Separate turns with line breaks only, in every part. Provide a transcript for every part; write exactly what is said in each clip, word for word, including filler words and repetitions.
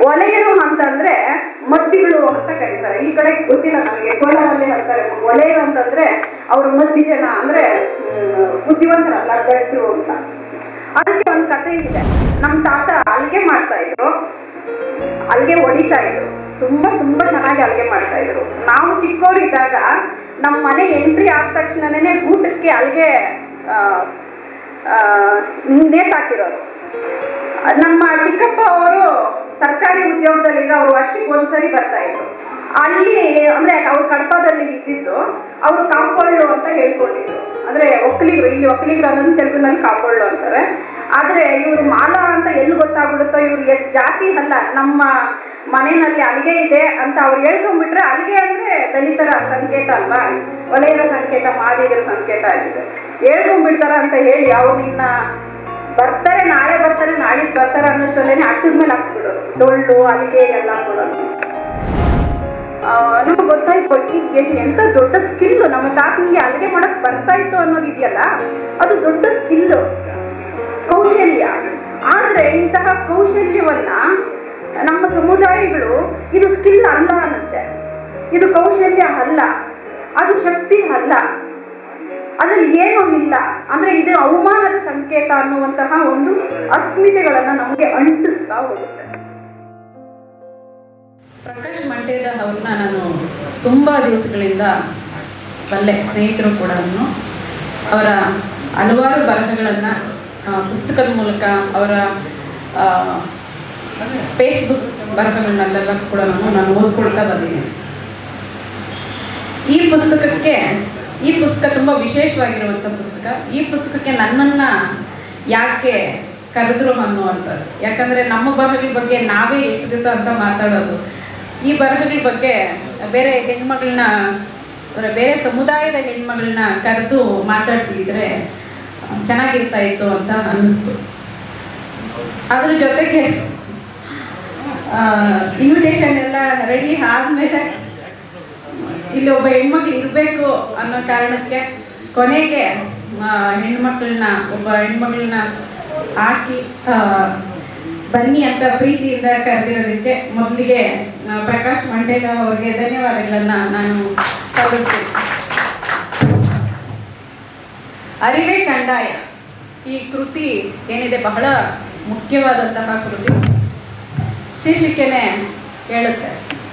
ಒಲೆಯರು ಅಂತಂದ್ರೆ ಮದ್ದಿಗಳು ಅಂತ ಕರೀತಾರೆ. ಈ ಕಡೆ ಗೊತ್ತಿಲ್ಲ ನನಗೆ, ಕೋಲಾರಲ್ಲಿ ಹೇಳ್ತಾರೆ ಒಲೆಯರು ಅಂತಂದ್ರೆ ಅವ್ರ ಮದ್ದಿ ಜನ ಅಂದ್ರೆ ಬುದ್ಧಿವಂತರಲ್ಲ, ಗಟ್ರು ಅಂತ. ಅದಕ್ಕೆ ಒಂದು ಕಥೆ ಇದೆ. ನಮ್ಮ ತಾತ ಅಲ್ಗೆ ಮಾಡ್ತಾ ಇದ್ರು, ಅಲ್ಗೆ ಹೊಡಿತಾ ಇದ್ರು, ತುಂಬಾ ತುಂಬಾ ಚೆನ್ನಾಗಿ ಅಲ್ಗೆ ಮಾಡ್ತಾ ಇದ್ರು. ನಾವು ಚಿಕ್ಕವರಿದ್ದಾಗ ನಮ್ಮ ಮನೆ ಎಂಟ್ರಿ ಆದ ತಕ್ಷಣನೇ ಊಟಕ್ಕೆ ಅಲ್ಗೆ ನೇತಾಕಿರೋರು. ನಮ್ಮ ಚಿಕ್ಕಪ್ಪ ಅವರು ಸರ್ಕಾರಿ ಉದ್ಯೋಗದಲ್ಲಿರೋ, ಅವ್ರು ವರ್ಷಕ್ಕೆ ಒಂದ್ಸರಿ ಬರ್ತಾ ಇದ್ರು. ಅಲ್ಲಿ ಅಂದ್ರೆ ಅವ್ರು ಕಡಪದಲ್ಲಿ ಇದ್ದಿದ್ದು, ಅವರು ಕಾಂಪೌಂಡು ಅಂತ ಹೇಳ್ಕೊಂಡಿದ್ರು. ಅಂದ್ರೆ ಒಕ್ಕಲಿಗರು, ಇಲ್ಲಿ ಒಕ್ಕಲಿಗರು ಅನ್ನೋದು ತೆಲುಗಿನಲ್ಲಿ ಕಾಂಪೌಂಡು ಅಂತಾರೆ. ಆದ್ರೆ ಇವ್ರು ಮಾಲಾ ಅಂತ ಎಲ್ಲಿ ಗೊತ್ತಾಗ್ಬಿಡುತ್ತೋ ಇವ್ರು ಎಷ್ಟು ಜಾತಿ ಅಲ್ಲ, ನಮ್ಮ ಮನೆಯಲ್ಲಿ ಅಲ್ಗೆ ಇದೆ ಅಂತ ಅವ್ರು ಹೇಳ್ಕೊಂಡ್ಬಿಟ್ರೆ, ಅಲ್ಗೆ ಅಂದ್ರೆ ದಲಿತರ ಸಂಕೇತ ಅಲ್ವಾ, ಒಲೆಯರ ಸಂಕೇತ, ಮಾದಿಗರ ಸಂಕೇತ ಆಗಿದೆ, ಹೇಳ್ಕೊಂಡ್ಬಿಡ್ತಾರ ಅಂತ ಹೇಳಿ ಅವ್ರು ನಿನ್ನ ಬರ್ತಾರೆ, ನಾಳೆ ಬರ್ತಾರೆ, ನಾಳಿದ್ ಬರ್ತಾರೆ ಅನ್ನೋಷ್ಟಲ್ಲೇನೆ ಅಟ್ಟದ ಮೇಲೆ ಹಾಕ್ಸ್ಬಿಡೋರು, ಡೊಳ್ಳು ಅಲ್ಲಿಗೆ ಎಲ್ಲ ಕೊಡೋದು. ನಮ್ಗೆ ಗೊತ್ತಾಯ್ತು ಈಗ ಎಂತ ದೊಡ್ಡ ಸ್ಕಿಲ್ ನಮ್ಮ ತಾತನಿಗೆ ಅಲ್ಲಿಗೆ ಮಾಡಕ್ ಬರ್ತಾ ಇತ್ತು ಅನ್ನೋದಿದೆಯಲ್ಲ, ಅದು ದೊಡ್ಡ ಸ್ಕಿಲ್, ಕೌಶಲ್ಯ. ಆದ್ರೆ ಇಂತಹ ಕೌಶಲ್ಯವನ್ನ ನಮ್ಮ ಸಮುದಾಯಗಳು ಇದು ಸ್ಕಿಲ್ ಅಲ್ಲ ಅನ್ನತ್ತೆ, ಇದು ಕೌಶಲ್ಯ ಅಲ್ಲ, ಅದು ಶಕ್ತಿ ಅಲ್ಲ, ಅದ್ರಲ್ಲಿ ಏನೂ ಇಲ್ಲ ಅಂದ್ರೆ ಇದು ಅವಮಾನದ ಸಂಕೇತ ಅನ್ನುವಂತಹ ಒಂದು ಅಸ್ಮಿತೆಗಳನ್ನ ನಮಗೆ ಅಂಟಿಸ್ತಾ ಹೋಗುತ್ತೆ.
ಪ್ರಕಾಶ್ ಮಂಟೇದ ಅವ್ರನ್ನ ನಾನು ತುಂಬ ದಿವಸಗಳಿಂದ ಬಲ್ಲೆ, ಸ್ನೇಹಿತರು ಕೂಡ. ಅವರ ಹಲವಾರು ಬರಹಗಳನ್ನು ಪುಸ್ತಕದ ಮೂಲಕ, ಅವರ ಫೇಸ್ಬುಕ್ ಬರಹಗಳನ್ನೆಲ್ಲ ಕೂಡ ನಾನು ಓದ್ಕೊಳ್ತಾ ಬಂದಿದ್ದೀನಿ. ಈ ಪುಸ್ತಕಕ್ಕೆ ಈ ಪುಸ್ತಕ ತುಂಬ ವಿಶೇಷವಾಗಿರುವಂಥ ಪುಸ್ತಕ. ಈ ಪುಸ್ತಕಕ್ಕೆ ನನ್ನನ್ನು ಯಾಕೆ ಕರೆದ್ರು ಅನ್ನುವಂಥದ್ದು, ಯಾಕಂದರೆ ನಮ್ಮ ಬರಹಗಳ ಬಗ್ಗೆ ನಾವೇ ಎಷ್ಟು ದಿವಸ ಅಂತ ಮಾತಾಡೋದು, ಈ ಬರಹಗಳ ಬಗ್ಗೆ ಬೇರೆ ಹೆಣ್ಮಗಳನ್ನ, ಬೇರೆ ಸಮುದಾಯದ ಹೆಣ್ಮಗಳನ್ನ ಕರೆದು ಮಾತಾಡ್ಸಿದ್ರೆ ಚೆನ್ನಾಗಿರ್ತಾ ಇತ್ತು ಅಂತ ಅನ್ನಿಸ್ತು. ಅದ್ರ ಜೊತೆಗೆ ಇನ್ವಿಟೇಷನ್ ಎಲ್ಲ ರೆಡಿ ಆದಮೇಲೆ ಇಲ್ಲಿ ಒಬ್ಬ ಹೆಣ್ಮಕ್ಳು ಇರಬೇಕು ಅನ್ನೋ ಕಾರಣಕ್ಕೆ ಕೊನೆಗೆ ಹೆಣ್ಮಕ್ಳನ್ನ ಒಬ್ಬ ಹೆಣ್ಮಗಳನ್ನ ಹಾಕಿ ಬನ್ನಿ ಅಂತ ಪ್ರೀತಿಯಿಂದ ಕರೆದಿರೋದಕ್ಕೆ ಮೊದಲಿಗೆ ಪ್ರಕಾಶ್ ಮಂಟೇದ ಅವರಿಗೆ ಧನ್ಯವಾದಗಳನ್ನು ನಾನು ಸಲ್ಲಿಸ್ತೀನಿ. ಅರಿವೇ ಕಂದಾಯ ಈ ಕೃತಿ ಏನಿದೆ ಬಹಳ ಮುಖ್ಯವಾದಂತಹ ಕೃತಿ. ಶೀರ್ಷಿಕೆನೇ ಹೇಳುತ್ತೆ,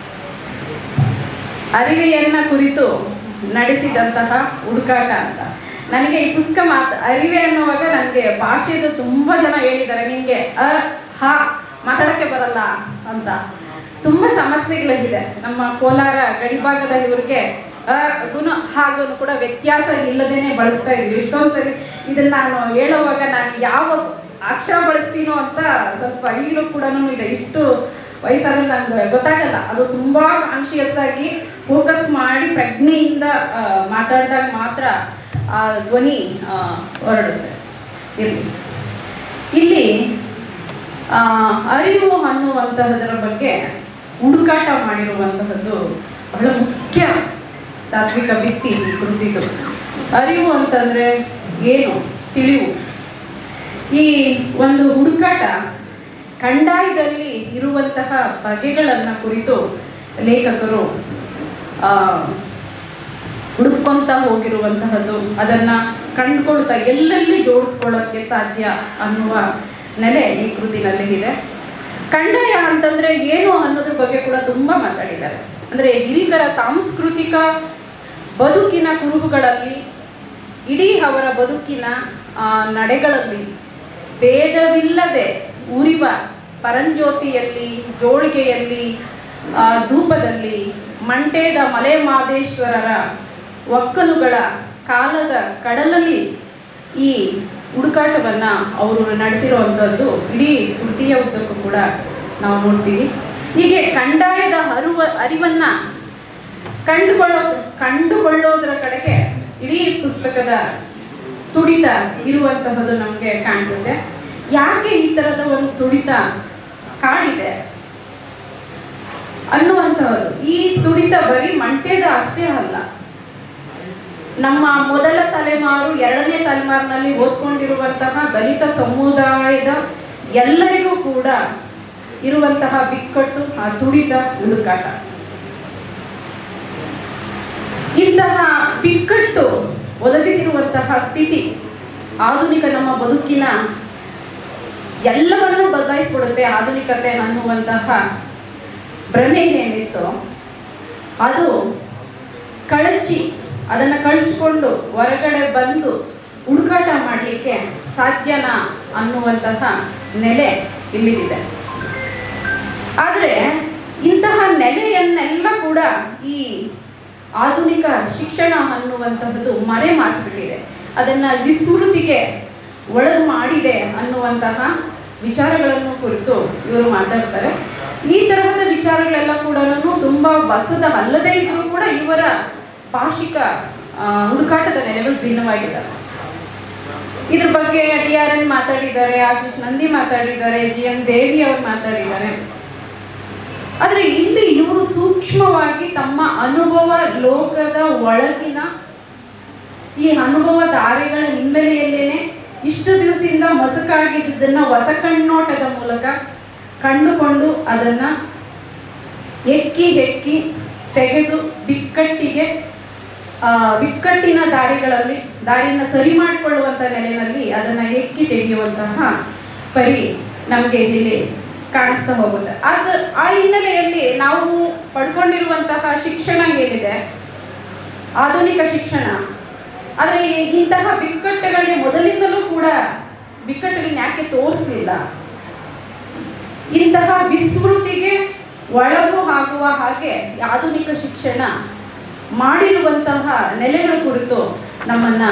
ಅರಿವೆಯನ್ನ ಕುರಿತು ನಡೆಸಿದಂತಹ ಹುಡುಕಾಟ ಅಂತ. ನನಗೆ ಈ ಪುಸ್ತಕ ಮಾತು ಅರಿವೆ ಅನ್ನುವಾಗ ನನಗೆ ಭಾಷೆದು ತುಂಬ ಜನ ಹೇಳಿದ್ದಾರೆ, ನಿಮಗೆ ಅ ಹ ಮಾತಾಡೋಕ್ಕೆ ಬರಲ್ಲ ಅಂತ. ತುಂಬ ಸಮಸ್ಯೆಗಳಿದೆ ನಮ್ಮ ಕೋಲಾರ ಗಡಿಭಾಗದ ಇವ್ರಿಗೆ. ಅ ಗುನು ಹಾಗೂ ಕೂಡ ವ್ಯತ್ಯಾಸ ಇಲ್ಲದೇನೆ ಬಳಸ್ತಾ ಇದ್ವಿ. ಎಷ್ಟೊಂದು ಸರಿ ಇದನ್ನು ನಾನು ಹೇಳುವಾಗ ನಾನು ಯಾವ ಅಕ್ಷರ ಬಳಸ್ತೀನೋ ಅಂತ ಸ್ವಲ್ಪ ಈಗಲೂ ಕೂಡ ಇದೆ. ಇಷ್ಟು ವಯಸ್ಸಾದ್ರೆ ನಮ್ಗೆ ಗೊತ್ತಾಗಲ್ಲ. ಅದು ತುಂಬ ಕಾನ್ಶಿಯಸ್ ಆಗಿ ಫೋಕಸ್ ಮಾಡಿ ಪ್ರಜ್ಞೆಯಿಂದ ಮಾತಾಡಿದಾಗ ಮಾತ್ರ ಆ ಧ್ವನಿ ಹೊರಡುತ್ತೆ. ಇಲ್ಲಿ ಇಲ್ಲಿ ಅರಿವು ಅನ್ನುವಂತಹದರ ಬಗ್ಗೆ ಹುಡುಕಾಟ ಮಾಡಿರುವಂತಹದ್ದು ಬಹಳ ಮುಖ್ಯ ತಾತ್ವಿಕ ಭಿತ್ತಿ ಈ ಕೃತಿದು. ಅರಿವು ಅಂತಂದ್ರೆ ಏನು, ತಿಳಿವು. ಈ ಒಂದು ಹುಡುಕಾಟ ಕಂದಾಯದಲ್ಲಿ ಇರುವಂತಹ ಬಗೆಗಳನ್ನು ಕುರಿತು ಲೇಖಕರು ಹುಡುಕೊಂತ ಹೋಗಿರುವಂತಹದ್ದು, ಅದನ್ನು ಕಂಡುಕೊಳ್ತಾ ಎಲ್ಲೆಲ್ಲಿ ಜೋಡಿಸ್ಕೊಳ್ಳೋಕ್ಕೆ ಸಾಧ್ಯ ಅನ್ನುವ ನೆಲೆ ಈ ಕೃತಿನಲ್ಲಿ ಇದೆ. ಕಂದಾಯ ಅಂತಂದ್ರೆ ಏನು ಅನ್ನೋದ್ರ ಬಗ್ಗೆ ಕೂಡ ತುಂಬ ಮಾತಾಡಿದ್ದಾರೆ. ಅಂದರೆ ಹಿರಿಕರ ಸಾಂಸ್ಕೃತಿಕ ಬದುಕಿನ ಕುರುಹುಗಳಲ್ಲಿ, ಇಡೀ ಅವರ ಬದುಕಿನ ನಡೆಗಳಲ್ಲಿ ಭೇದವಿಲ್ಲದೆ ಉರಿವ ಪರಂಜ್ಯೋತಿಯಲ್ಲಿ, ಜೋಳಿಗೆಯಲ್ಲಿ, ಧೂಪದಲ್ಲಿ, ಮಂಟೇದ ಮಲೆಮಹದೇಶ್ವರರ ಒಕ್ಕಲುಗಳ ಕಾಲದ ಕಡಲಲ್ಲಿ ಈ ಹುಡುಕಾಟವನ್ನು ಅವರು ನಡೆಸಿರುವಂಥದ್ದು ಇಡೀ ಕೃತಿಯ ಉದ್ದಕ್ಕೂ ಕೂಡ ನಾವು ನೋಡ್ತೀವಿ. ಹೀಗೆ ಕಂದಾಯದ ಅರಿವ ಅರಿವನ್ನು ಕಂಡುಕೊಳ್ಳೋ ಕಂಡುಕೊಳ್ಳೋದ್ರ ಕಡೆಗೆ ಇಡೀ ಪುಸ್ತಕದ ತುಡಿತ ಇರುವಂತಹದ್ದು ನಮಗೆ ಕಾಣಿಸುತ್ತೆ. ಯಾಕೆ ಈ ಥರದ ಒಂದು ತುಡಿತ ಕಾಡಿದೆ ಅನ್ನುವಂತಹದ್ದು. ಈ ತುಡಿತ ಬರೀ ಮಂಟೇದ ಅಷ್ಟೇ ಅಲ್ಲ, ನಮ್ಮ ಮೊದಲ ತಲೆಮಾರು, ಎರಡನೇ ತಲೆಮಾರಿನಲ್ಲಿ ಓದ್ಕೊಂಡಿರುವಂತಹ ದಲಿತ ಸಮುದಾಯದ ಎಲ್ಲರಿಗೂ ಕೂಡ ಇರುವಂತಹ ಬಿಕ್ಕಟ್ಟು, ಆ ತುಡಿತ, ಹುಡುಕಾಟ. ಇಂತಹ ಬಿಕ್ಕಟ್ಟು ಒದಗಿಸಿರುವಂತಹ ಸ್ಥಿತಿ ಆಧುನಿಕ ನಮ್ಮ ಬದುಕಿನ ಎಲ್ಲವನ್ನೂ ಬದಲಾಯಿಸ್ಬಿಡುತ್ತೆ. ಆಧುನಿಕತೆ ಅನ್ನುವಂತಹ ಭ್ರಮೆ ಏನಿತ್ತು ಅದು ಕಳಚಿ, ಅದನ್ನು ಕಳಚಿಕೊಂಡು ಹೊರಗಡೆ ಬಂದು ಹುಡುಕಾಟ ಮಾಡಲಿಕ್ಕೆ ಸಾಧ್ಯನಾ ಅನ್ನುವಂತಹ ನೆಲೆ ಇಲ್ಲಿದೆ. ಆದರೆ ಇಂತಹ ನೆಲೆಯನ್ನೆಲ್ಲ ಕೂಡ ಈ ಆಧುನಿಕ ಶಿಕ್ಷಣ ಅನ್ನುವಂತಹದ್ದು ಮರೆ ಮಾಚಿಬಿಟ್ಟಿದೆ, ಅದನ್ನು ವಿಸ್ಮೃತಿಗೆ ಒಳಗು ಮಾಡಿದೆ ಅನ್ನುವಂತಹ ವಿಚಾರಗಳನ್ನು ಕುರಿತು ಇವರು ಮಾತಾಡ್ತಾರೆ. ಈ ತರಹದ ವಿಚಾರಗಳೆಲ್ಲ ಕೂಡ ತುಂಬ ಹೊಸದ ಅಲ್ಲದೇ ಇದ್ರೂ ಕೂಡ ಇವರ ಭಾಷಿಕ ಹುಡುಕಾಟದ ನೆಲೆಗಳು ಭಿನ್ನವಾಗಿದ್ದಾವೆ. ಇದ್ರ ಬಗ್ಗೆ ಡಿ ಆರ್ ಎನ್ ಮಾತಾಡಿದ್ದಾರೆ, ಆಶೀಶ್ ನಂದಿ ಮಾತಾಡಿದ್ದಾರೆ, ಜಿ ಎನ್ ದೇವಿ ಅವರು ಮಾತಾಡಿದ್ದಾರೆ. ಆದರೆ ಇಲ್ಲಿ ಇವರು ಸೂಕ್ಷ್ಮವಾಗಿ ತಮ್ಮ ಅನುಭವ ಲೋಕದ ಒಳಗಿನ ಈ ಅನುಭವ ಧಾರೆಗಳ ಹಿನ್ನೆಲೆಯಲ್ಲೇನೆ ಇಷ್ಟು ದಿವಸದಿಂದ ಮಸಕಾಗಿದ್ದನ್ನ ಹೊಸ ಕಣ್ಣೋಟದ ಮೂಲಕ ಕಂಡುಕೊಂಡು ಅದನ್ನ ಎಕ್ಕಿ ಹೆಕ್ಕಿ ತೆಗೆದು ಬಿಕ್ಕಟ್ಟಿಗೆ ಬಿಕ್ಕಟ್ಟಿನ ದಾರಿಗಳಲ್ಲಿ ದಾರಿಯನ್ನು ಸರಿ ಮಾಡಿಕೊಳ್ಳುವಂಥ ನೆಲೆಯಲ್ಲಿ ಅದನ್ನು ಎಕ್ಕಿ ತೆಗೆಯುವಂತಹ ಪರಿ ನಮಗೆ ಇಲ್ಲಿ ಕಾಣಿಸ್ತಾ ಹೋಗುತ್ತೆ. ಅದು ಆ ಹಿನ್ನೆಲೆಯಲ್ಲಿ ನಾವು ಪಡ್ಕೊಂಡಿರುವಂತಹ ಶಿಕ್ಷಣ ಏನಿದೆ, ಆಧುನಿಕ ಶಿಕ್ಷಣ, ಆದರೆ ಇಂತಹ ಬಿಕ್ಕಟ್ಟುಗಳಿಗೆ ಮೊದಲಿಂದಲೂ ಕೂಡ ಬಿಕ್ಕಟ್ಟುಗಳನ್ನ ಯಾಕೆ ತೋರಿಸಲಿಲ್ಲ, ಇಂತಹ ವಿಸ್ಮೃತಿಗೆ ಒಳಗು ಆಗುವ ಹಾಗೆ ಆಧುನಿಕ ಶಿಕ್ಷಣ ಮಾಡಿರುವಂತಹ ನೆಲೆಗಳ ಕುರಿತು ನಮ್ಮನ್ನ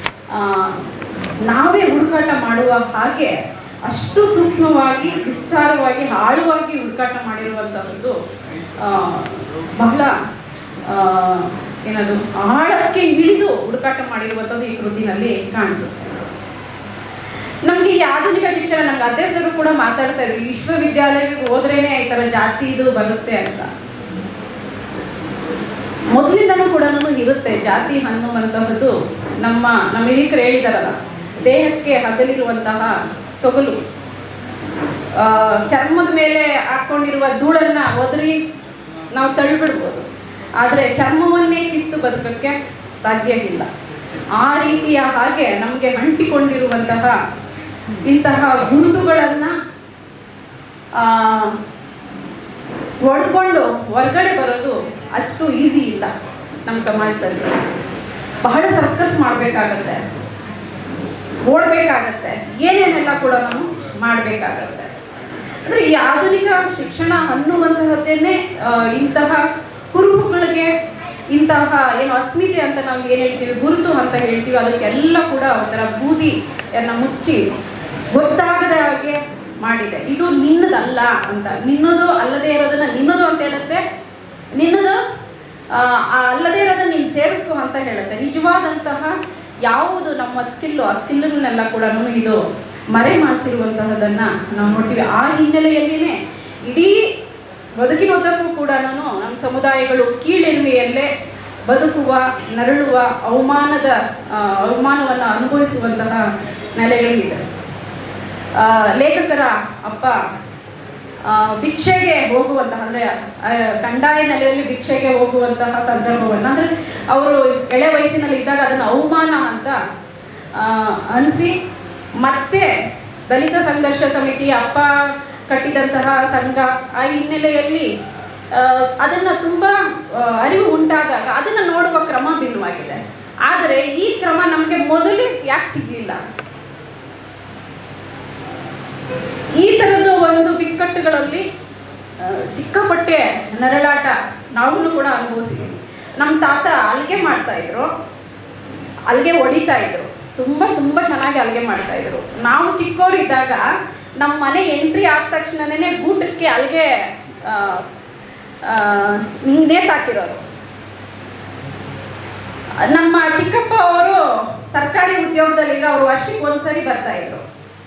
ನಾವೇ ಹುಡುಕಾಟ ಮಾಡುವ ಹಾಗೆ ಅಷ್ಟು ಸೂಕ್ಷ್ಮವಾಗಿ, ವಿಸ್ತಾರವಾಗಿ, ಆಳವಾಗಿ ಹುಡುಕಾಟ ಮಾಡಿರುವಂತಹದ್ದು ಬಹಳ ಏನದು ಆಳಕ್ಕೆ ಇಳಿದು ಹುಡುಕಾಟ ಮಾಡಿರುವಂಥದ್ದು ಈ ಕೃತಿನಲ್ಲಿ ಕಾಣಿಸುತ್ತೆ. ನಮ್ಗೆ ಈ ಆಧುನಿಕ ಶಿಕ್ಷಣ, ನಮ್ಗೆ ಅದೇ ಸರ್ ಕೂಡ ಮಾತಾಡ್ತಾ ಇದ್ರು, ವಿಶ್ವವಿದ್ಯಾಲಯಕ್ಕೆ ಹೋದ್ರೇನೆ ಈ ತರ ಜಾತಿ ಇದು ಬರುತ್ತೆ ಅಂತ. ಮೊದಲಿಂದನೂ ಕೂಡ ಇರುತ್ತೆ ಜಾತಿ ಅನ್ನುವಂತಹದ್ದು. ನಮ್ಮ ನಮ್ಮ ಹಿರಿಕರು ಹೇಳಿದಾರಲ್ಲ, ದೇಹಕ್ಕೆ ಹಗಲಿರುವಂತಹ ತೊಗಲು, ಚರ್ಮದ ಮೇಲೆ ಹಾಕೊಂಡಿರುವ ಧೂಳನ್ನ ಒದರಿ ನಾವು ತಳ್ಳಿಬಿಡ್ಬೋದು, ಆದರೆ ಚರ್ಮವನ್ನೇ ಕಿತ್ತು ಬದುಕಕ್ಕೆ ಸಾಧ್ಯ ಇಲ್ಲ. ಆ ರೀತಿಯ ಹಾಗೆ ನಮಗೆ ಅಂಟಿಕೊಂಡಿರುವಂತಹ ಇಂತಹ ಗುರುತುಗಳನ್ನು ಒಡ್ಕೊಂಡು ಹೊರಗಡೆ ಬರೋದು ಅಷ್ಟು ಈಸಿ ಇಲ್ಲ. ನಮ್ಮ ಸಮಾಜದಲ್ಲಿ ಬಹಳ ಸರ್ಕಸ್ ಮಾಡಬೇಕಾಗತ್ತೆ, ಓಡಬೇಕಾಗತ್ತೆ, ಏನೇನೆಲ್ಲ ಕೂಡ ನಾವು ಮಾಡಬೇಕಾಗತ್ತೆ. ಅಂದರೆ ಈ ಆಧುನಿಕ ಶಿಕ್ಷಣ ಅನ್ನುವಂತಹದ್ದೇನೆ ಇಂತಹ ಕುರುಹುಗಳಿಗೆ, ಇಂತಹ ಏನು ಅಸ್ಮಿತೆ ಅಂತ ನಾವು ಏನು ಹೇಳ್ತೀವಿ, ಗುರುತು ಅಂತ ಹೇಳ್ತೀವಿ, ಅದಕ್ಕೆಲ್ಲ ಕೂಡ ಒಂಥರ ಬೂದಿಯನ್ನು ಮುಚ್ಚಿ ಗೊತ್ತಾಗದ ಹಾಗೆ ಮಾಡಿದೆ. ಇದು ನಿನ್ನದಲ್ಲ ಅಂತ, ನಿನ್ನದು ಅಲ್ಲದೇ ಇರೋದನ್ನ ನಿನ್ನದು ಅಂತ ಹೇಳುತ್ತೆ, ನಿನ್ನದು ಅಲ್ಲದೇ ಇರೋದನ್ನ ನೀನು ಸೇರಿಸ್ಕೊ ಅಂತ ಹೇಳುತ್ತೆ. ನಿಜವಾದಂತಹ ಯಾವುದು ನಮ್ಮ ಸ್ಕಿಲ್ಲು, ಆ ಸ್ಕಿಲ್ಲನ್ನೆಲ್ಲ ಕೂಡ ಇದು ಮರೆ ಮಾಚಿರುವಂತಹದನ್ನ ನಾವು ನೋಡ್ತೀವಿ. ಆ ಹಿನ್ನೆಲೆಯಲ್ಲಿನೇ ಇಡೀ ಬದುಕಿನುದ್ದಕ್ಕೂ ಕೂಡ ನಾನು ನಮ್ಮ ಸಮುದಾಯಗಳು ಕೀಳೆರಿಮೆಯಲ್ಲೇ ಬದುಕುವ, ನರಳುವ, ಅವಮಾನದ ಅವಮಾನವನ್ನು ಅನುಭವಿಸುವಂತಹ ನೆಲೆಗಳಿದೆ. ಲೇಖಕರ ಅಪ್ಪ ಭಿಕ್ಷೆಗೆ ಹೋಗುವಂತಹ, ಅಂದರೆ ಕಂದಾಯ ನೆಲೆಯಲ್ಲಿ ಭಿಕ್ಷೆಗೆ ಹೋಗುವಂತಹ ಸಂದರ್ಭವನ್ನು, ಅಂದರೆ ಅವರು ಎಳೆ ವಯಸ್ಸಿನಲ್ಲಿ ಇದ್ದಾಗ ಅದನ್ನು ಅವಮಾನ ಅಂತ ಅನಿಸಿ ಮತ್ತೆ ದಲಿತ ಸಂಘರ್ಷ ಸಮಿತಿ, ಅಪ್ಪ ಕಟ್ಟಿದಂತಹ ಸಂಘ, ಆ ಹಿನ್ನೆಲೆಯಲ್ಲಿ ಅದನ್ನು ತುಂಬ ಅರಿವು ಉಂಟಾದಾಗ ಅದನ್ನು ನೋಡುವ ಕ್ರಮ ಭಿನ್ನವಾಗಿದೆ. ಆದರೆ ಈ ಕ್ರಮ ನಮಗೆ ಮೊದಲು ಯಾಕೆ ಸಿಗಲಿಲ್ಲ? ಈ ಥರದ ಒಂದು ಬಿಕ್ಕಟ್ಟುಗಳಲ್ಲಿ ಸಿಕ್ಕಾಪಟ್ಟೆ ನರಳಾಟ ನಾವು ಕೂಡ ಅನುಭವಿಸಿದ್ದೀವಿ. ನಮ್ಮ ತಾತ ಅಲ್ಗೆ ಮಾಡ್ತಾ ಇದ್ರು, ಅಲ್ಗೆ ಹೊಡಿತಾ ಇದ್ರು, ತುಂಬ ತುಂಬ ಚೆನ್ನಾಗಿ ಅಲ್ಗೆ ಮಾಡ್ತಾ ಇದ್ರು. ನಾವು ಚಿಕ್ಕವರಿದ್ದಾಗ ನಮ್ಮ ಮನೆ ಎಂಟ್ರಿ ಆದ ತಕ್ಷಣನೇ ಗೂಟಕ್ಕೆ ಅಲ್ಗೆ ಹಿಂಗೆ ನೇತಾಕಿರೋರು. ನಮ್ಮ ಚಿಕ್ಕಪ್ಪ ಅವರು ಸರ್ಕಾರಿ ಉದ್ಯೋಗದಲ್ಲಿರೋ, ಅವರು ವರ್ಷಕ್ಕೆ ಒಂದ್ಸರಿ ಬರ್ತಾ ಇದ್ರು.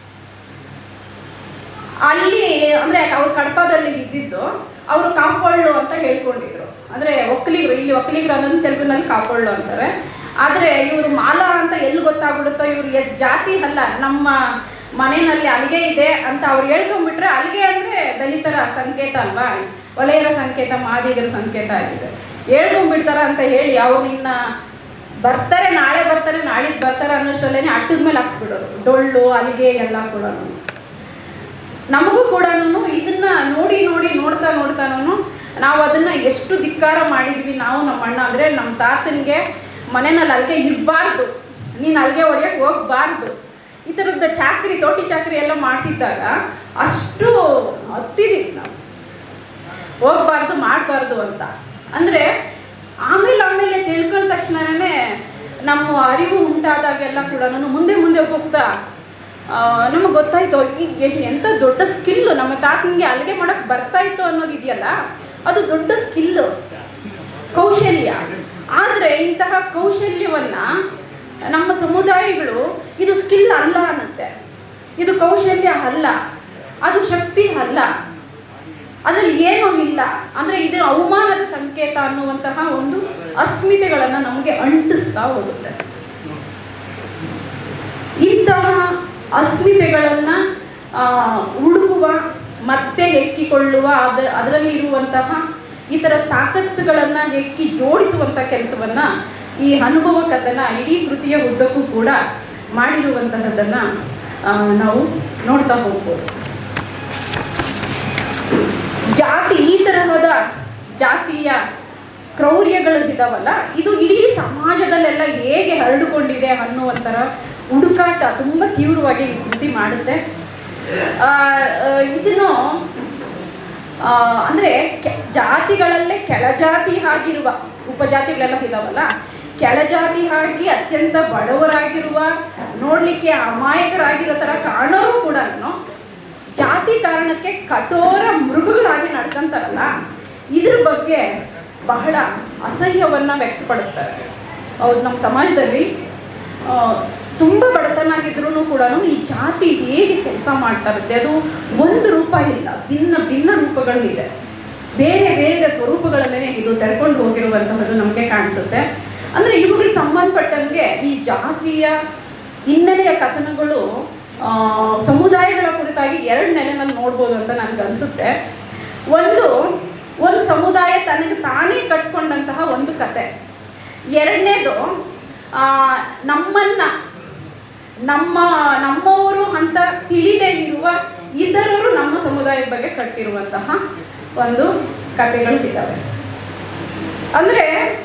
ಅಲ್ಲಿ ಅಂದರೆ ಅವ್ರು ಕಡಪದಲ್ಲಿ ಇದ್ದಿದ್ದು, ಅವರು ಕಾಪೊಳ್ಳು ಅಂತ ಹೇಳ್ಕೊಂಡಿದ್ರು. ಅಂದರೆ ಒಕ್ಕಲಿಗರು, ಇಲ್ಲಿ ಒಕ್ಕಲಿಗರು ಅನ್ನೋದು ತೆಲುಗಿನಲ್ಲಿ ಕಾಪೊಳ್ಳು ಅಂತಾರೆ. ಆದರೆ ಇವರು ಮಾಲಾ ಅಂತ ಎಲ್ಲಿ ಗೊತ್ತಾಗ್ಬಿಡುತ್ತೋ, ಇವ್ರು ಎಷ್ಟು ಜಾತಿ ಅಲ್ಲ, ನಮ್ಮ ಮನೆಯಲ್ಲಿ ಅಲ್ಲಿಗೆ ಇದೆ ಅಂತ ಅವ್ರು ಹೇಳ್ಕೊಂಡ್ಬಿಟ್ರೆ, ಅಲ್ಲಿಗೆ ಅಂದರೆ ದಲಿತರ ಸಂಕೇತ ಅಲ್ವಾ, ವಲಯರ ಸಂಕೇತ, ಮಾದಿಗರ ಸಂಕೇತ ಆಗಿದೆ. ಹೇಳ್ಕೊಂಡ್ಬಿಡ್ತಾರ ಅಂತ ಹೇಳಿ ಅವ್ರು ನಿನ್ನ ಬರ್ತಾರೆ, ನಾಳೆ ಬರ್ತಾರೆ, ನಾಳಿದ್ದು ಬರ್ತಾರೆ ಅನ್ನೋಷ್ಟರಲ್ಲೇ ಅಟ್ಟದ ಮೇಲೆ ಹಾಕ್ಸ್ಬಿಡೋರು, ಡೊಳ್ಳು ಅಲ್ಲಿಗೆ ಎಲ್ಲ ಕೂಡ. ನಮಗೂ ಕೂಡ ಇದನ್ನ ನೋಡಿ ನೋಡಿ ನೋಡ್ತಾ ನೋಡ್ತಾನು ನಾವು ಅದನ್ನ ಎಷ್ಟು ಧಿಕ್ಕಾರ ಮಾಡಿದ್ವಿ ನಾವು, ನಮ್ಮ ಅಣ್ಣ. ಅಂದರೆ ನಮ್ಮ ತಾತನಿಗೆ ಮನೆಯಲ್ಲಿ ಅಲ್ಲಿಗೆ ಇರಬಾರ್ದು, ನೀನು ಅಲ್ಲಿಗೆ ಹೊಡೆಯೋಕೆ ಹೋಗ್ಬಾರ್ದು, ಈ ಥರದ ಚಾಕ್ರಿ, ತೋಟಿ ಚಾಕ್ರಿ ಎಲ್ಲ ಮಾಡ್ತಿದ್ದಾಗ ಅಷ್ಟು ಹತ್ತಿದ್ವಿ ನಾವು, ಹೋಗ್ಬಾರ್ದು ಮಾಡಬಾರ್ದು ಅಂತ. ಅಂದರೆ ಆಮೇಲೆ ಆಮೇಲೆ ತಿಳ್ಕೊಂಡ ತಕ್ಷಣನೇ ನಮ್ಮ ಅರಿವು ಉಂಟಾದಾಗೆಲ್ಲ ಕೂಡ ಮುಂದೆ ಮುಂದೆ ಹೋಗ್ತಾ ನಮಗೆ ಗೊತ್ತಾಯ್ತು ಈಗ ಎಂಥ ದೊಡ್ಡ ಸ್ಕಿಲ್ ನಮ್ಮ ತಾತನಿಗೆ ಅಲ್ಲಿಗೆ ಮಾಡೋಕ್ಕೆ ಬರ್ತಾಯಿತ್ತು ಅನ್ನೋದಿದೆಯಲ್ಲ, ಅದು ದೊಡ್ಡ ಸ್ಕಿಲ್ಲು, ಕೌಶಲ್ಯ. ಆದರೆ ಇಂತಹ ಕೌಶಲ್ಯವನ್ನು ನಮ್ಮ ಸಮುದಾಯಗಳು ಇದು ಸ್ಕಿಲ್ ಅಲ್ಲ ಅನ್ನತ್ತೆ, ಇದು ಕೌಶಲ್ಯ ಅಲ್ಲ, ಅದು ಶಕ್ತಿ ಅಲ್ಲ, ಅದರಲ್ಲಿ ಏನೂ ಇಲ್ಲ, ಅಂದರೆ ಇದು ಅವಮಾನದ ಸಂಕೇತ ಅನ್ನುವಂತಹ ಒಂದು ಅಸ್ಮಿತೆಗಳನ್ನು ನಮಗೆ ಅಂಟಿಸ್ತಾ ಹೋಗುತ್ತೆ. ಇಂತಹ ಅಸ್ಮಿತೆಗಳನ್ನು ಹುಡುಕುವ, ಮತ್ತೆ ಹೆಕ್ಕಿಕೊಳ್ಳುವ, ಅದ ಅದರಲ್ಲಿ ಇರುವಂತಹ ಈ ಥರ ತಾಕತ್ತುಗಳನ್ನು ಹೆಕ್ಕಿ ಜೋಡಿಸುವಂಥ ಕೆಲಸವನ್ನು ಈ ಅನುಭವ ಕಥನ ಇಡೀ ಕೃತಿಯ ಉದ್ದಕ್ಕೂ ಕೂಡ ಮಾಡಿರುವಂತಹದ್ದನ್ನು ನಾವು ನೋಡ್ತಾ ಹೋಗ್ಬೋದು. ಜಾತಿ, ಈ ತರಹದ ಜಾತಿಯ ಕ್ರೌರ್ಯಗಳು ಇದಾವಲ್ಲ, ಇದು ಇಡೀ ಸಮಾಜದಲ್ಲೆಲ್ಲ ಹೇಗೆ ಹರಡಿಕೊಂಡಿದೆ ಅನ್ನುವಂಥರ ಹುಡುಕಾಟ ತುಂಬ ತೀವ್ರವಾಗಿ ಈ ಕೃತಿ ಮಾಡುತ್ತೆ. ಇದನ್ನು ಅಂದರೆ ಜಾತಿಗಳಲ್ಲೇ ಕೆಳಜಾತಿ ಆಗಿರುವ ಉಪಜಾತಿಗಳೆಲ್ಲ ಇದಾವಲ್ಲ, ಕೆಳಜಾತಿ ಆಗಿ ಅತ್ಯಂತ ಬಡವರಾಗಿರುವ, ನೋಡಲಿಕ್ಕೆ ಅಮಾಯಕರಾಗಿರೋ ಥರ ಕಾಣೋರು ಕೂಡ ಜಾತಿ ಕಾರಣಕ್ಕೆ ಕಠೋರ ಮೃಗಗಳಾಗಿ ನಡ್ಕೊಂತಾರಲ್ಲ, ಇದ್ರ ಬಗ್ಗೆ ಬಹಳ ಅಸಹ್ಯವನ್ನು ವ್ಯಕ್ತಪಡಿಸ್ತಾರೆ. ಹೌದು, ನಮ್ಮ ಸಮಾಜದಲ್ಲಿ ತುಂಬ ಬಡತನ ಆಗಿದ್ರೂ ಕೂಡ ಈ ಜಾತಿ ಹೇಗೆ ಕೆಲಸ ಮಾಡ್ತಾ ಇರುತ್ತೆ, ಅದು ಒಂದು ರೂಪ ಇಲ್ಲ, ಭಿನ್ನ ಭಿನ್ನ ರೂಪಗಳಿದೆ, ಬೇರೆ ಬೇರೆ ಸ್ವರೂಪಗಳಲ್ಲೇ ಇದು ತೆರ್ಕೊಂಡು ಹೋಗಿರುವಂತಹದ್ದು ನಮಗೆ ಕಾಣಿಸುತ್ತೆ. ಅಂದರೆ ಇವುಗಳಿಗೆ ಸಂಬಂಧಪಟ್ಟಂಗೆ ಈ ಜಾತಿಯ ಹಿನ್ನೆಲೆಯ ಕಥನಗಳು ಸಮುದಾಯಗಳ ಕುರಿತಾಗಿ ಎರಡು ನೆಲೆನಲ್ಲಿ ನೋಡ್ಬೋದು ಅಂತ ನನಗೆ ಅನಿಸುತ್ತೆ. ಒಂದು ಒಂದು ಸಮುದಾಯ ತನಗೆ ತಾನೇ ಕಟ್ಕೊಂಡಂತಹ ಒಂದು ಕತೆ. ಎರಡನೇದು ನಮ್ಮನ್ನ ನಮ್ಮ ನಮ್ಮವರು ಅಂತ ತಿಳಿದೇ ಇರುವ ಇತರರು ನಮ್ಮ ಸಮುದಾಯದ ಬಗ್ಗೆ ಕಟ್ಟಿರುವಂತಹ ಒಂದು ಕಥೆಗಳು ಇದ್ದಾವೆ. ಅಂದರೆ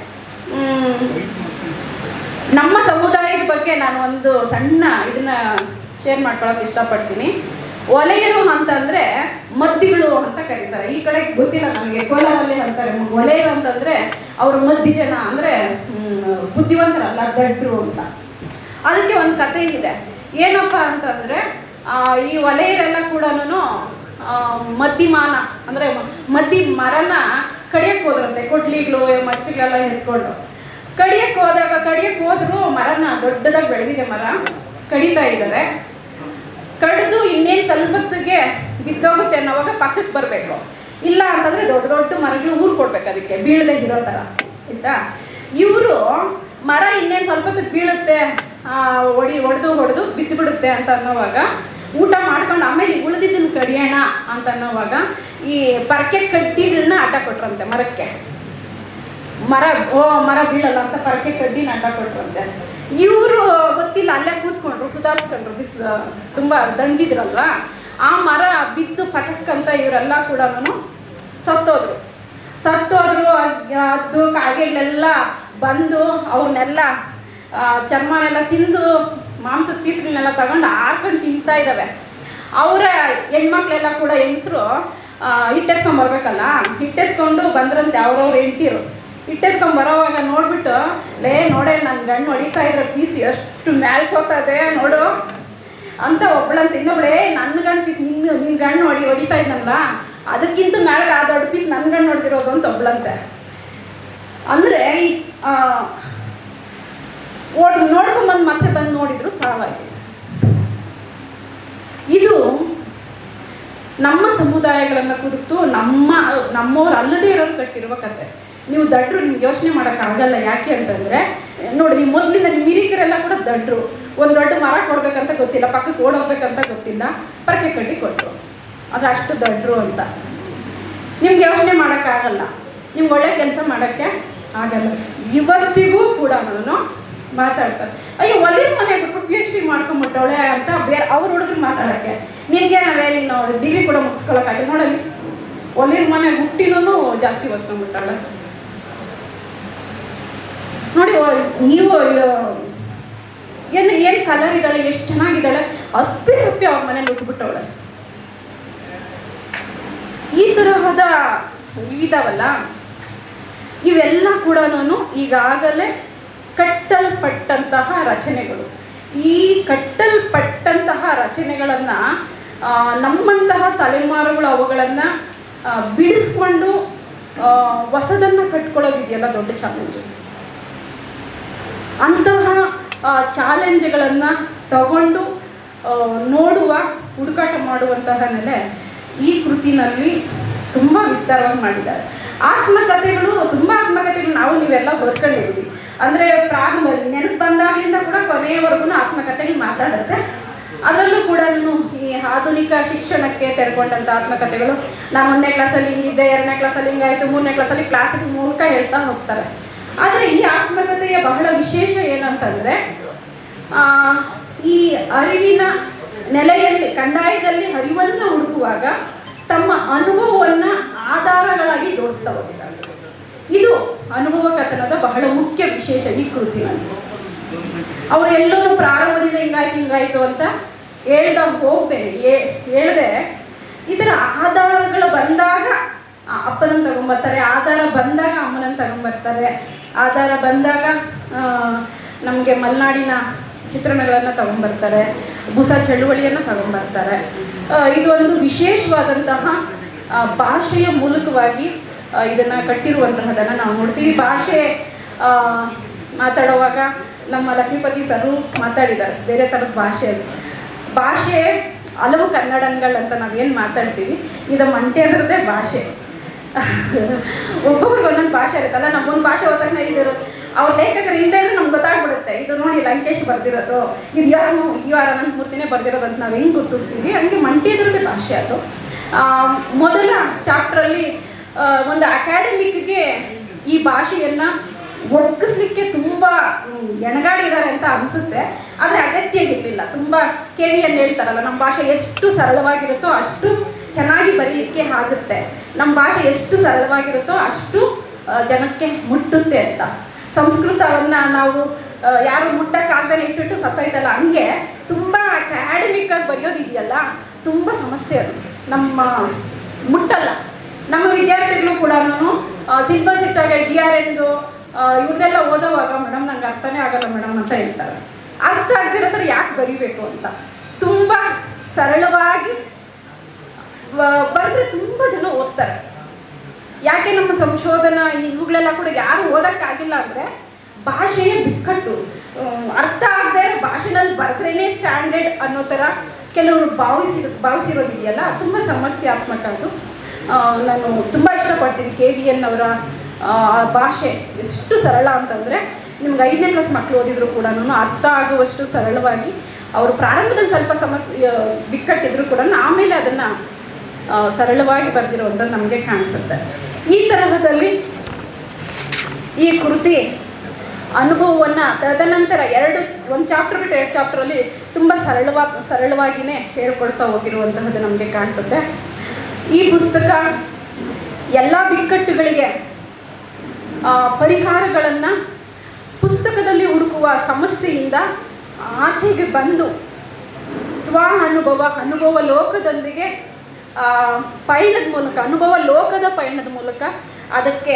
ನಮ್ಮ ಸಮುದಾಯದ ಬಗ್ಗೆ ನಾನು ಒಂದು ಸಣ್ಣ ಇದನ್ನ ಶೇರ್ ಮಾಡ್ಕೊಳ್ಳೋಕೆ ಇಷ್ಟಪಡ್ತೀನಿ. ಒಲೆಯರು ಅಂತಂದರೆ ಮದ್ದಿಗಳು ಅಂತ ಕರೀತಾರೆ. ಈ ಕಡೆ ಗೊತ್ತಿಲ್ಲ ನನಗೆ, ಕೋಲಾರಲ್ಲಿ ಅಂತಾರೆ ಒಲೆಯರು ಅಂತಂದರೆ ಅವರು ಮದ್ದಿ ಜನ, ಅಂದರೆ ಬುದ್ಧಿವಂತರಲ್ಲ, ದಡ್ರು ಅಂತ. ಅದಕ್ಕೆ ಒಂದು ಕತೆ ಇದೆ. ಏನಪ್ಪ ಅಂತಂದರೆ ಈ ಒಲೆಯರೆಲ್ಲ ಕೂಡ ಮದ್ದಿಮಾನ ಅಂದರೆ ಮದ್ದಿ ಮರನ ಕಡಿಯಕ್ಕೆ ಹೋದ್ರಂತೆ, ಕೊಡ್ಲಿಗಳು ಮಚ್ಚಿಗಳೆಲ್ಲ ಎತ್ಕೊಂಡು ಕಡಿಯಕ್ಕೆ ಹೋದಾಗ ಕಡಿಯಕ್ಕೆ ಹೋದ್ರು ಮರನ ದೊಡ್ಡದಾಗಿ ಬೆಳೆದಿದೆ, ಮರ ಕಡಿತಾ ಇದ್ದಾರೆ. ಕಡಿದು ಇನ್ನೇನು ಸ್ವಲ್ಪತ್ತಿಗೆ ಬಿದ್ದೋಗುತ್ತೆ ಅನ್ನೋವಾಗ ಪಕ್ಕಕ್ಕೆ ಬರಬೇಕು, ಇಲ್ಲ ಅಂತಂದರೆ ದೊಡ್ಡ ದೊಡ್ಡ ಮರಗಳು ಊರು ಕೊಡ್ಬೇಕು ಅದಕ್ಕೆ ಬೀಳದೆ ಇರೋ ಥರ ಆಯಿತಾ. ಇವರು ಮರ ಇನ್ನೇನು ಸ್ವಲ್ಪತ್ತಿಗೆ ಬೀಳುತ್ತೆ, ಹೊಡಿ ಹೊಡೆದು ಹೊಡೆದು ಬಿದ್ದು ಬಿಡುತ್ತೆ ಅಂತ ಅನ್ನೋವಾಗ ಊಟ ಮಾಡ್ಕೊಂಡು ಆಮೇಲೆ ಉಳಿದಿದ್ದನ್ನು ಕಡಿಯೋಣ ಅಂತ ಅನ್ನೋವಾಗ ಈ ಪರಕೆ ಕಡ್ಡಿಗಳನ್ನ ಅಡ್ಡ ಕೊಟ್ರಂತೆ ಮರಕ್ಕೆ. ಮರ ಓ ಮರ ಬೀಳಲ್ಲ ಅಂತ ಪರಕೆ ಕಡ್ಡಿನ ಅಡ್ಡ ಕೊಟ್ರಂತೆ. ಇವರು ಗೊತ್ತಿಲ್ಲ, ಅಲ್ಲೇ ಕೂತ್ಕೊಂಡ್ರು, ಸುಧಾರಿಸ್ಕೊಂಡ್ರು, ಬಿಸಿಲು ತುಂಬ ದಂಡಿದ್ರಲ್ವಾ, ಆ ಮರ ಬಿದ್ದು ಪಚಕ್ಕಂತ ಇವರೆಲ್ಲ ಕೂಡ ಸತ್ತೋದ್ರು ಸತ್ತೋದ್ರು ಅದು ಕಾಗೆಗಳೆಲ್ಲ ಬಂದು ಅವ್ರನ್ನೆಲ್ಲ ಚರ್ಮನೆಲ್ಲ ತಿಂದು ಮಾಂಸದ ಪೀಸ್ಗಳನ್ನೆಲ್ಲ ತಗೊಂಡು ಆರ್ಕೊಂಡು ತಿಂತಾ ಇದ್ದಾವೆ. ಅವರ ಹೆಣ್ಮಕ್ಳೆಲ್ಲ ಕೂಡ ಹೆಂಗಸರು ಹಿಟ್ಟೆತ್ಕೊಂಡ್ಬರ್ಬೇಕಲ್ಲ, ಹಿಟ್ಟೆತ್ಕೊಂಡು ಬಂದ್ರಂತೆ ಅವ್ರವ್ರು ಹೆಂಡ್ತಿರು. ಹಿಟ್ಟೆತ್ಕೊಂಡ್ ಬರೋವಾಗ ನೋಡ್ಬಿಟ್ಟು, ಲೇ ನೋಡೇ ನನ್ನ ಗಂಡು ಹೊಡಿತಾ ಇದ್ರೆ ಪೀಸ್ ಎಷ್ಟು ಮ್ಯಾಲ್ಕ್ ಹೋಗ್ತದೆ ನೋಡು ಅಂತ ಒಬ್ಬಳಂತ. ಇನ್ನೊಬ್ಳೇ ನನ್ನ ಗಂಡು ಪೀಸ್ ನಿನ್ನ ನಿನ್ನ ಗಂಡು ಹೊಡಿ ಹೊಡಿತಾ ಇದ್ನಲ್ಲ, ಅದಕ್ಕಿಂತ ಮ್ಯಾಲ್ಗೆ ಆ ದೊಡ್ಡ ಪೀಸ್ ನನ್ನ ಗಂಡು ಹೊಡೆದಿರೋದು ಅಂತ ಒಬ್ಬಳಂತೆ. ಅಂದರೆ ಓಡ್ ನೋಡ್ಕೊಂಬಂದು ಮತ್ತೆ ಬಂದು ನೋಡಿದ್ರು ಸಾವಾಗಿ. ಇದು ನಮ್ಮ ಸಮುದಾಯಗಳನ್ನು ಕುರಿತು ನಮ್ಮ ನಮ್ಮವ್ರು ಅಲ್ಲದೇ ಇರೋರು ಕಟ್ಟಿರುವ ಕತೆ. ನೀವು ದಡ್ರು ನಿಮ್ಗೆ ಯೋಚನೆ ಮಾಡೋಕ್ಕಾಗಲ್ಲ. ಯಾಕೆ ಅಂತಂದರೆ ನೋಡಿ, ನೀವು ಮೊದಲಿಂದ ನಿಮ್ಮ ಹಿರಿಕರೆಲ್ಲ ಕೂಡ ದಡ್ರು, ಒಂದು ದೊಡ್ಡ ಮರ ಕೊಡ್ಬೇಕಂತ ಗೊತ್ತಿಲ್ಲ, ಪಕ್ಕಕ್ಕೆ ಓಡೋಗ್ಬೇಕಂತ ಗೊತ್ತಿಲ್ಲ, ಪರಕೆ ಕಟ್ಟಿ ಕೊಟ್ಟರು. ಅದು ಅಷ್ಟು ದೊಡ್ಡರು ಅಂತ. ನಿಮ್ಗೆ ಯೋಚನೆ ಮಾಡೋಕ್ಕಾಗಲ್ಲ, ನಿಮ್ಗೆ ಒಳ್ಳೆ ಕೆಲಸ ಮಾಡೋಕ್ಕೆ ಆಗಲ್ಲ. ಇವತ್ತಿಗೂ ಕೂಡ ನಾನು ಮಾತಾಡ್ತಾರೆ, ಅಯ್ಯೋ ಒಲಿನ ಮನೆ ಬಿಟ್ಬಿಟ್ಟು ಪಿ ಎಚ್ ಡಿ ಮಾಡ್ಕೊಂಬಿಟ್ಟವಳೆ ಅಂತ ಬೇರೆ ಅವ್ರ ಹುಡುಗರು ಮಾತಾಡೋಕ್ಕೆ. ನಿನಗೇನವೇ ನೀನು ಡಿಗ್ರಿ ಕೂಡ ಮುಗಿಸ್ಕೊಳಕ್ಕಾಗಿ ನೋಡಲ್ಲಿ, ಒಲಿನ ಮನೆ ಹುಟ್ಟಿನೂ ಜಾಸ್ತಿ ಓದ್ಕೊಂಡ್ಬಿಟ್ಟಾಳೆ ನೋಡಿ. ನೀವು ಏನು ಏನು ಕಲರ್ ಇದ್ದಾಳೆ, ಎಷ್ಟು ಚೆನ್ನಾಗಿದ್ದಾಳೆ, ಅಪ್ಪಿ ತಪ್ಪಿ ಅವ್ರ ಮನೇಲಿ ಹುಟ್ಟುಬಿಟ್ಟವಳೆ. ಈ ತರಹದ ಇವಿದಾವಲ್ಲ, ಇವೆಲ್ಲ ಕೂಡ ನಾನು ಈಗಾಗಲೇ ಕಟ್ಟಲ್ಪಟ್ಟಂತಹ ರಚನೆಗಳು. ಈ ಕಟ್ಟಲ್ಪಟ್ಟಂತಹ ರಚನೆಗಳನ್ನು ನಮ್ಮಂತಹ ತಲೆಮಾರುಗಳು ಅವುಗಳನ್ನು ಬಿಡಿಸ್ಕೊಂಡು ಹೊಸದನ್ನು ಕಟ್ಕೊಳ್ಳೋದಿದೆಯಲ್ಲ ದೊಡ್ಡ ಚಾಲೆಂಜು. ಅಂತಹ ಚಾಲೆಂಜ್ಗಳನ್ನು ತಗೊಂಡು ನೋಡುವ, ಹುಡುಕಾಟ ಮಾಡುವಂತಹ ನೆಲೆ ಈ ಕೃತಿನಲ್ಲಿ ತುಂಬ ವಿಸ್ತಾರವಾಗಿ ಮಾಡಿದ್ದಾರೆ. ಆತ್ಮಕಥೆಗಳು, ತುಂಬ ಆತ್ಮಕಥೆಗಳು ನಾವು ನೀವೆಲ್ಲ ಬರ್ಕೊಂಡಿದ್ದೀವಿ. ಅಂದರೆ ಪ್ರಾರಂಭ ನೆನಪು ಬಂದಾಗಲಿಂದ ಕೂಡ ಕೊನೆಯವರೆಗೂ ಆತ್ಮಕಥೆಗಳು ಮಾತಾಡುತ್ತೆ. ಅದರಲ್ಲೂ ಕೂಡ ಈ ಆಧುನಿಕ ಶಿಕ್ಷಣಕ್ಕೆ ತೆರೆಕೊಂಡಂಥ ಆತ್ಮಕಥೆಗಳು. ನಾನು ಒಂದನೇ ಕ್ಲಾಸಲ್ಲಿ ಹಿಂಗಿದ್ದೆ, ಎರಡನೇ ಕ್ಲಾಸಲ್ಲಿ ಹಿಂಗಾಯಿತು, ಮೂರನೇ ಕ್ಲಾಸಲ್ಲಿ ಕ್ಲಾಸಿನ ಮೂಲಕ ಹೇಳ್ತಾ ಹೋಗ್ತಾರೆ. ಆದರೆ ಈ ಆತ್ಮಕಥೆಯ ಬಹಳ ವಿಶೇಷ ಏನಂತಂದರೆ, ಈ ಅರಿವಿನ ನೆಲೆಯಲ್ಲಿ ಕಂದಾಯದಲ್ಲಿ ಅರಿವನ್ನು ಹುಡುಕುವಾಗ ತಮ್ಮ ಅನುಭವವನ್ನು ಆಧಾರಗಳಾಗಿ ಜೋಡಿಸ್ತಾ ಹೋಗಿದ್ದಾರೆ. ಇದು ಅನುಭವ ಕಥನದ ಬಹಳ ಮುಖ್ಯ ವಿಶೇಷ ಈ ಕೃತಿನಲ್ಲಿ. ಅವರು ಎಲ್ಲರೂ ಪ್ರಾರಂಭದಿಂದ ಹಿಂಗಾಯ್ತು ಹಿಂಗಾಯ್ತು ಅಂತ ಹೇಳ್ದ ಹೋಗ್ತೇನೆ ಹೇಳ್ದೆ, ಇದರ ಆಧಾರಗಳು ಬಂದಾಗ ಅಪ್ಪನನ್ನು ತಗೊಂಬರ್ತಾರೆ, ಆಧಾರ ಬಂದಾಗ ಅಮ್ಮನನ್ನು ತಗೊಂಬರ್ತಾರೆ, ಆಧಾರ ಬಂದಾಗ ನಮಗೆ ಮಲೆನಾಡಿನ ಚಿತ್ರಣಗಳನ್ನು ತಗೊಂಬರ್ತಾರೆ, ಬುಸ ಚಳುವಳಿಯನ್ನು ತಗೊಂಬರ್ತಾರೆ. ಇದು ಒಂದು ವಿಶೇಷವಾದಂತಹ ಭಾಷೆಯ ಮೂಲಕವಾಗಿ ಇದನ್ನು ಕಟ್ಟಿರುವಂತಹದನ್ನು ನಾವು ನೋಡ್ತೀವಿ. ಭಾಷೆ ಮಾತಾಡುವಾಗ ನಮ್ಮ ಲಕ್ಷ್ಮೀಪತಿ ಸರು ಮಾತಾಡಿದ್ದಾರೆ ಬೇರೆ ಥರದ ಭಾಷೆಯಲ್ಲಿ. ಭಾಷೆ ಹಲವು ಕನ್ನಡಗಳಂತ ನಾವೇನು ಮಾತಾಡ್ತೀವಿ, ಇದು ಮಂಡ್ಯದ್ರದ್ದೇ ಭಾಷೆ. ಒಬ್ಬೊಬ್ರಿಗೆ ಒಂದೊಂದು ಭಾಷೆ ಇರುತ್ತಲ್ಲ, ನಮ್ಮೊಂದು ಭಾಷೆ ಹೋದಾಗ ಇದ್ರು ಅವ್ರ ಲೇಖಕರು ಇಲ್ಲದೆ ಇದ್ರೆ ನಮ್ಗೆ ಗೊತ್ತಾಗ್ಬಿಡುತ್ತೆ, ಇದು ನೋಡಿ ಲಂಕೇಶ್ ಬರ್ದಿರೋದು, ಇದು ಯಾರು ಈ ವಾರ ಅನಂತ ಮೂರ್ತಿನೇ ಬರ್ದಿರೋದು ಅಂತ ನಾವು ಹೆಂಗೆ ಗುರುತಿಸ್ತೀವಿ. ಹಂಗೆ ಮಂಡ್ಯದ್ರದ್ದೇ ಭಾಷೆ ಅದು. ಮೊದಲ ಚಾಪ್ಟ್ರಲ್ಲಿ ಒಂದು ಅಕಾಡೆಮಿಕ್ಗೆ ಈ ಭಾಷೆಯನ್ನು ಒಗ್ಗಿಸ್ಲಿಕ್ಕೆ ತುಂಬ ಎಣಗಾಡಿದ್ದಾರೆ ಅಂತ ಅನಿಸುತ್ತೆ. ಆದರೆ ಅಗತ್ಯ ಇರಲಿಲ್ಲ. ತುಂಬ ಕೆ ವಿ ಎನ್ ಹೇಳ್ತಾರಲ್ಲ, ನಮ್ಮ ಭಾಷೆ ಎಷ್ಟು ಸರಳವಾಗಿರುತ್ತೋ ಅಷ್ಟು ಚೆನ್ನಾಗಿ ಬರೀಲಿಕ್ಕೆ ಆಗುತ್ತೆ, ನಮ್ಮ ಭಾಷೆ ಎಷ್ಟು ಸರಳವಾಗಿರುತ್ತೋ ಅಷ್ಟು ಜನಕ್ಕೆ ಮುಟ್ಟುತ್ತೆ ಅಂತ. ಸಂಸ್ಕೃತವನ್ನು ನಾವು ಯಾರು ಮುಟ್ಟಕ್ಕಾಗದೇ ಇಟ್ಟಿಟ್ಟು ಸತ್ತೋಯ್ತಲ್ಲ, ಹಂಗೆ ತುಂಬ ಅಕಾಡೆಮಿಕ್ಕಾಗಿ ಬರೆಯೋದಿದೆಯಲ್ಲ, ತುಂಬ ಸಮಸ್ಯೆ ಅದು. ನಮ್ಮ ಮುಟ್ಟಲ್ಲ. ನಮ್ಮ ವಿದ್ಯಾರ್ಥಿಗಳು ಕೂಡ ಸಿಲೆಬಸ್ ಇಟ್ಟಾಗ ಡಿ ಆರ್ ಎಂದು ಇವ್ರದೆಲ್ಲ ಓದೋವಾಗ ಮೇಡಮ್ ನಂಗೆ ಅರ್ಥನೇ ಆಗಲ್ಲ ಮೇಡಮ್ ಅಂತ ಹೇಳ್ತಾರೆ. ಅರ್ಥ ಆಗದಿರೋ ಥರ ಯಾಕೆ ಬರೀಬೇಕು ಅಂತ. ತುಂಬ ಸರಳವಾಗಿ ಬರೆದ್ರೆ ತುಂಬ ಜನ ಓದ್ತಾರೆ. ಯಾಕೆ ನಮ್ಮ ಸಂಶೋಧನಾ ಇವುಗಳೆಲ್ಲ ಕೂಡ ಯಾರು ಓದೋಕ್ಕಾಗಿಲ್ಲ ಅಂದರೆ ಭಾಷೆಯ ಬಿಕ್ಕಟ್ಟು. ಅರ್ಥ ಆಗದೆ ಭಾಷೆನಲ್ಲಿ ಬರೆದ್ರೇ ಸ್ಟ್ಯಾಂಡರ್ಡ್ ಅನ್ನೋ ಥರ ಕೆಲವರು ಭಾವಿಸಿರೋ ಭಾವಿಸಿರೋದಿದೆಯಲ್ಲ, ತುಂಬ ಸಮಸ್ಯಾತ್ಮಕ ಅದು. ನಾನು ತುಂಬ ಇಷ್ಟಪಡ್ತೀನಿ ಕೆ ವಿ ಎನ್ ಅವರ ಭಾಷೆ. ಎಷ್ಟು ಸರಳ ಅಂತಂದರೆ ನಿಮ್ಗೆ ಐದನೇ ಕ್ಲಾಸ್ ಮಕ್ಕಳು ಓದಿದ್ರು ಕೂಡ ಅರ್ಥ ಆಗುವಷ್ಟು ಸರಳವಾಗಿ, ಅವರು ಪ್ರಾರಂಭದಲ್ಲಿ ಸ್ವಲ್ಪ ಸಮಸ್ಯೆ ಬಿಕ್ಕಟ್ಟಿದ್ರು ಕೂಡ ಆಮೇಲೆ ಅದನ್ನು ಸರಳವಾಗಿ ಬರೆದಿರುವಂಥದ್ದು ನಮಗೆ ಕಾಣಿಸುತ್ತೆ. ಈ ತರಹದಲ್ಲಿ ಈ ಕೃತಿ ಅನುಭವವನ್ನು ತದನಂತರ ಎರಡು ಒಂದು ಚಾಪ್ಟರ್ ಬಿಟ್ಟು ಎರಡು ಚಾಪ್ಟ್ರಲ್ಲಿ ತುಂಬ ಸರಳವಾಗಿ ಸರಳವಾಗಿಯೇ ಹೇಳ್ಕೊಳ್ತಾ ಹೋಗಿರುವಂತಹದ್ದು ನಮಗೆ ಕಾಣಿಸುತ್ತೆ. ಈ ಪುಸ್ತಕ ಎಲ್ಲ ಬಿಕ್ಕಟ್ಟುಗಳಿಗೆ ಪರಿಹಾರಗಳನ್ನು ಪುಸ್ತಕದಲ್ಲಿ ಹುಡುಕುವ ಸಮಸ್ಯೆಯಿಂದ ಆಚೆಗೆ ಬಂದು ಸ್ವ ಅನುಭವ ಅನುಭವ ಲೋಕದೊಂದಿಗೆ ಪಯಣದ ಮೂಲಕ, ಅನುಭವ ಲೋಕದ ಪಯಣದ ಮೂಲಕ ಅದಕ್ಕೆ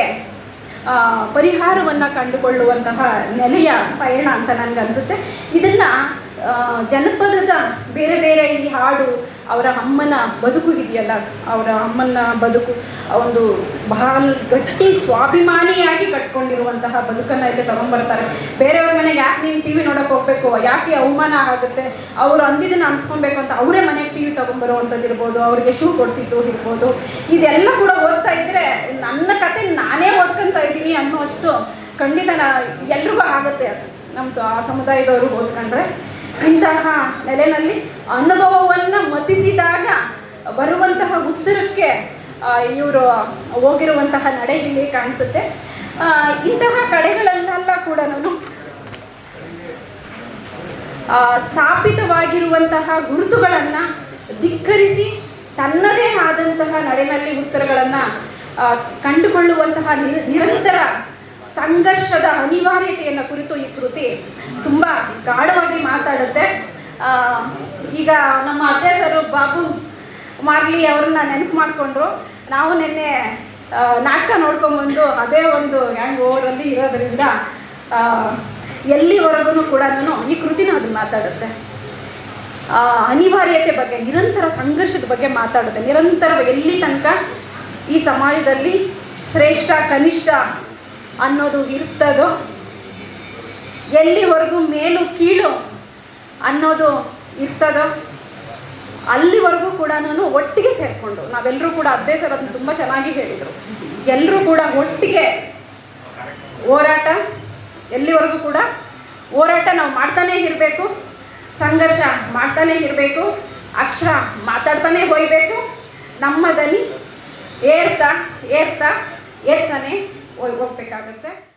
ಪರಿಹಾರವನ್ನು ಕಂಡುಕೊಳ್ಳುವಂತಹ ನೆಲೆಯ ಪಯಣ ಅಂತ ನನಗನ್ಸುತ್ತೆ. ಇದನ್ನು ಜನಪದದ ಬೇರೆ ಬೇರೆ ಈ ಹಾಡು, ಅವರ ಅಮ್ಮನ ಬದುಕು ಇದೆಯಲ್ಲ, ಅವರ ಅಮ್ಮನ ಬದುಕು ಒಂದು ಬಹಳ ಗಟ್ಟಿ ಸ್ವಾಭಿಮಾನಿಯಾಗಿ ಕಟ್ಕೊಂಡಿರುವಂತಹ ಬದುಕನ್ನು ಇಲ್ಲಿ ತಗೊಂಡ್ಬರ್ತಾರೆ. ಬೇರೆಯವ್ರ ಮನೆಗೆ ಯಾಕೆ ನೀನು ಟಿ ವಿ ನೋಡೋಕೆ ಹೋಗ್ಬೇಕು, ಯಾಕೆ ಅವಮಾನ ಆಗುತ್ತೆ, ಅವರು ಅಂದಿದ್ದನ್ನು ಅನ್ಸ್ಕೊಬೇಕು ಅಂತ ಅವರೇ ಮನೆಗೆ ಟಿ ವಿ ತೊಗೊಂಬರುವಂಥದ್ದು ಇರ್ಬೋದು, ಅವ್ರಿಗೆ ಶೂ ಕೊಡಿಸಿದ್ದು ಇರ್ಬೋದು. ಇದೆಲ್ಲ ಕೂಡ ಓದ್ತಾ ಇದ್ದರೆ ನನ್ನ ಕತೆ ನಾನೇ ಓದ್ಕೊತಾ ಇದ್ದೀನಿ ಅನ್ನೋಷ್ಟು ಖಂಡಿತ ನಾ ಎಲ್ರಿಗೂ ಆಗುತ್ತೆ ಅದು. ನಮ್ಮ ಆ ಸಮುದಾಯದವರು ಓದ್ಕೊಂಡ್ರೆ ಇಂತಹ ನೆಲೆಯಲ್ಲಿ ಅನುಭವವನ್ನು ಮತಿಸಿದಾಗ ಬರುವಂತಹ ಉತ್ತರಕ್ಕೆ ಇವರು ಹೋಗಿರುವಂತಹ ನಡೆ ಇಲ್ಲಿ ಕಾಣಿಸುತ್ತೆ. ಇಂತಹ ಕಡೆಗಳನ್ನೆಲ್ಲ ಕೂಡ ನಾನು ಸ್ಥಾಪಿತವಾಗಿರುವಂತಹ ಗುರುತುಗಳನ್ನು ಧಿಕ್ಕರಿಸಿ ತನ್ನದೇ ಆದಂತಹ ನಡೆನಲ್ಲಿ ಉತ್ತರಗಳನ್ನು ಕಂಡುಕೊಳ್ಳುವಂತಹ ನಿರ ನಿರಂತರ ಸಂಘರ್ಷದ ಅನಿವಾರ್ಯತೆಯನ್ನು ಕುರಿತು ಈ ಕೃತಿ ತುಂಬ ಗಾಢವಾಗಿ ಮಾತಾಡುತ್ತೆ. ಈಗ ನಮ್ಮ ಅಧ್ಯಕ್ಷರು ಬಾಬು ಮಾರ್ಲಿ ಅವ್ರನ್ನ ನೆನಪು ಮಾಡಿಕೊಂಡ್ರು. ನಾವು ನಿನ್ನೆ ನಾಟಕ ನೋಡ್ಕೊಂಡ್ಬಂದು ಅದೇ ಒಂದು ಹ್ಯಾಂಗ್ ಓವರಲ್ಲಿ ಇರೋದರಿಂದ ಎಲ್ಲಿವರೆಗೂ ಕೂಡ ನಾನು ಈ ಕೃತಿನ ಅದು ಮಾತಾಡುತ್ತೆ. ಅನಿವಾರ್ಯತೆ ಬಗ್ಗೆ, ನಿರಂತರ ಸಂಘರ್ಷದ ಬಗ್ಗೆ ಮಾತಾಡುತ್ತೆ. ನಿರಂತರ ಎಲ್ಲಿ ತನಕ ಈ ಸಮಾಜದಲ್ಲಿ ಶ್ರೇಷ್ಠ ಕನಿಷ್ಠ ಅನ್ನೋದು ಇರ್ತದೋ, ಎಲ್ಲಿವರೆಗೂ ಮೇಲು ಕೀಳು ಅನ್ನೋದು ಇರ್ತದೋ ಅಲ್ಲಿವರೆಗೂ ಕೂಡ ನಾನು ಒಟ್ಟಿಗೆ ಸೇರಿಕೊಂಡು, ನಾವೆಲ್ಲರೂ ಕೂಡ ಅದೇ ಸರ್ ಅದನ್ನು ತುಂಬ ಚೆನ್ನಾಗಿ ಹೇಳಿದರು, ಎಲ್ಲರೂ ಕೂಡ ಒಟ್ಟಿಗೆ ಹೋರಾಟ, ಎಲ್ಲಿವರೆಗೂ ಕೂಡ ಹೋರಾಟ ನಾವು ಮಾಡ್ತಾನೇ ಇರಬೇಕು, ಸಂಘರ್ಷ ಮಾಡ್ತಾನೇ ಇರಬೇಕು, ಅಕ್ಷರ ಮಾತಾಡ್ತಾನೆ ಹೋಗಬೇಕು, ನಮ್ಮ ದನಿ ಏರ್ತಾ ಏರ್ತಾ ಏರ್ತಾನೆ ಹೋಗ್ಬೇಕಾಗತ್ತೆ.